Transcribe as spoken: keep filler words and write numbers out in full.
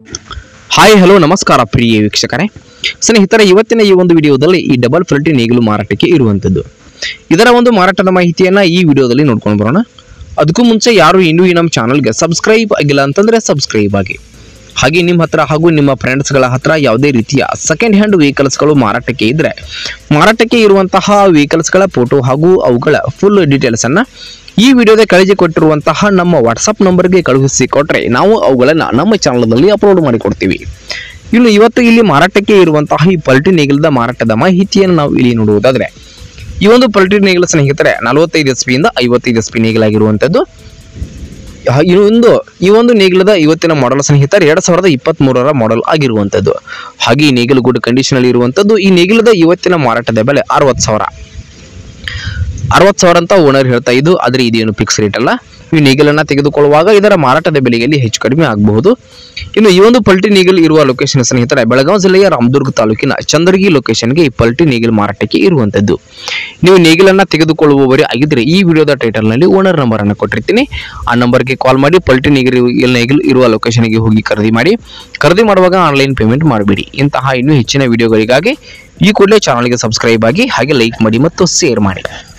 Hi hello ನಮಸ್ಕಾರ ಪ್ರಿಯ ವೀಕ್ಷಕರೇ, ಸ್ನೇಹಿತರೆ, ಇವತ್ತಿನ ಈ ಒಂದು ವಿಡಿಯೋದಲ್ಲಿ ಈ ಡಬಲ್ ಫಿಲ್ಟರ್ ನೇಗಿಲು ಮಾರಾಟಕ್ಕೆ ಇರುವಂತದ್ದು. ಇದರ ಒಂದು ಮಾರಾಟದ ಮಾಹಿತಿಯನ್ನ ಈ ವಿಡಿಯೋದಲ್ಲಿ ನೋಡ್ಕೊಂಡು ಬರೋಣ. ಅದಕ್ಕೂ ಮುಂಚೆ ಯಾರು ಇನ್ನೂ ಈ ನಮ್ಮ ಚಾನಲ್ಗೆ ಸಬ್ಸ್ಕ್ರೈಬ್ ಆಗಿಲ್ಲ ಅಂತಂದ್ರೆ ಸಬ್ಸ್ಕ್ರೈಬ್ ಆಗಿ. ಹಾಗೆ ನಿಮ್ಮ ಹತ್ರ ಹಾಗೂ ನಿಮ್ಮ ಫ್ರೆಂಡ್ಸ್ಗಳ ಹತ್ರ ಯಾವುದೇ ರೀತಿಯ ಸೆಕೆಂಡ್ ಹ್ಯಾಂಡ್ ವೆಹಿಕಲ್ಸ್ಗಳು ಮಾರಾಟಕ್ಕೆ ಇದ್ರೆ ಮಾರಾಟಕ್ಕೆ ಇರುವಂತಹ ವೆಹಿಕಲ್ಸ್ಗಳ ಫೋಟೋ ಹಾಗೂ ಅವುಗಳ ಫುಲ್ ಡೀಟೇಲ್ಸ್ ಅನ್ನ ಈ ವಿಡಿಯೋದ ಕೆಳಗೆ ಕೊಟ್ಟಿರುವಂತಹ ನಮ್ಮ ವಾಟ್ಸಪ್ ನಂಬರ್ಗೆ ಕಳುಹಿಸಿ ಕೊಟ್ಟರೆ ನಾವು ಅವುಗಳನ್ನು ನಮ್ಮ ಚಾನಲ್ನಲ್ಲಿ ಅಪ್ಲೋಡ್ ಮಾಡಿಕೊಡ್ತೀವಿ. ಇನ್ನು ಇವತ್ತು ಇಲ್ಲಿ ಮಾರಾಟಕ್ಕೆ ಇರುವಂತಹ ಈ ಪಲ್ಟಿ ನೇಗಿಲದ ಮಾರಾಟದ ಮಾಹಿತಿಯನ್ನು ನಾವು ಇಲ್ಲಿ ನೋಡುವುದಾದ್ರೆ, ಈ ಒಂದು ಪಲ್ಟಿ ನೇಗಿಲ ಸ್ನೇಹಿತರೆ ನಲವತ್ತೈದು ಎಸ್ ಪಿಯಿಂದ ಐವತ್ತೈದು ಎಸ್ ಪಿ ನೇಗಿಲಾಗಿರುವಂಥದ್ದು. ಒಂದು ಈ ಒಂದು ನೇಗಿಲದ ಇವತ್ತಿನ ಮಾಡೆಲ್ ಸ್ನೇಹಿತರೆ ಎರಡ್ ಸಾವಿರದ ಇಪ್ಪತ್ತ್ ಮೂರರ ಮಾಡೆಲ್ ಆಗಿರುವಂಥದ್ದು. ಹಾಗೆ ಈ ನೇಗಿಲು ಗುಡ್ ಕಂಡೀಷನ್ ಅಲ್ಲಿ ಇರುವಂಥದ್ದು. ಈ ನೇಗಿಲದ ಇವತ್ತಿನ ಮಾರಾಟದ ಬೆಲೆ ಅರವತ್ತು ಸಾವಿರ ಅರವತ್ತು ಸಾವಿರ ಅಂತ ಓನರ್ ಹೇಳ್ತಾ ಇದ್ದು, ಆದರೆ ಇದೇನು ಫಿಕ್ಸ್ ರೇಟ್ ಅಲ್ಲ. ಈ ನೇಗಿಲನ್ನ ತೆಗೆದುಕೊಳ್ಳುವಾಗ ಇದರ ಮಾರಾಟದ ಬೆಲೆಯಲ್ಲಿ ಹೆಚ್ಚು ಕಡಿಮೆ ಆಗಬಹುದು. ಇನ್ನು ಈ ಒಂದು ಪಲ್ಟಿ ನೇಗಿಲು ಇರುವ ಲೊಕೇಶನ್ ಸ್ನೇಹಿತರೆ ಬೆಳಗಾವಿ ಜಿಲ್ಲೆಯ ರಾಮದುರ್ಗ ತಾಲೂಕಿನ ಚಂದರ್ಗಿ ಲೊಕೇಶನ್ಗೆ ಈ ಪಲ್ಟಿ ನೇಗಿಲು ಮಾರಾಟಕ್ಕೆ ಇರುವಂತದ್ದು. ನೀವು ನೇಗಿಲನ್ನ ತೆಗೆದುಕೊಳ್ಳುವವರೇ ಆಗಿದ್ರೆ ಈ ವಿಡಿಯೋದ ಟೈಟಲ್ ನಲ್ಲಿ ಓನರ್ ನಂಬರ್ ಅನ್ನು ಕೊಟ್ಟಿರ್ತೀನಿ. ಆ ನಂಬರ್ಗೆ ಕಾಲ್ ಮಾಡಿ ಪಲ್ಟಿ ನೇಗಿಲು ನೇಗಿಲು ಇರುವ ಲೊಕೇಶನ್ಗೆ ಹೋಗಿ ಖರೀದಿ ಮಾಡಿ. ಖರೀದಿ ಮಾಡುವಾಗ ಆನ್ಲೈನ್ ಪೇಮೆಂಟ್ ಮಾಡಬೇಡಿ. ಇಂತಹ ಇನ್ನೂ ಹೆಚ್ಚಿನ ವಿಡಿಯೋಗಳಿಗಾಗಿ ಈ ಕೂಡಲೇ ಚಾನಲ್ಗೆ ಸಬ್ಸ್ಕ್ರೈಬ್ ಆಗಿ ಹಾಗೆ ಲೈಕ್ ಮಾಡಿ ಮತ್ತು ಶೇರ್ ಮಾಡಿ.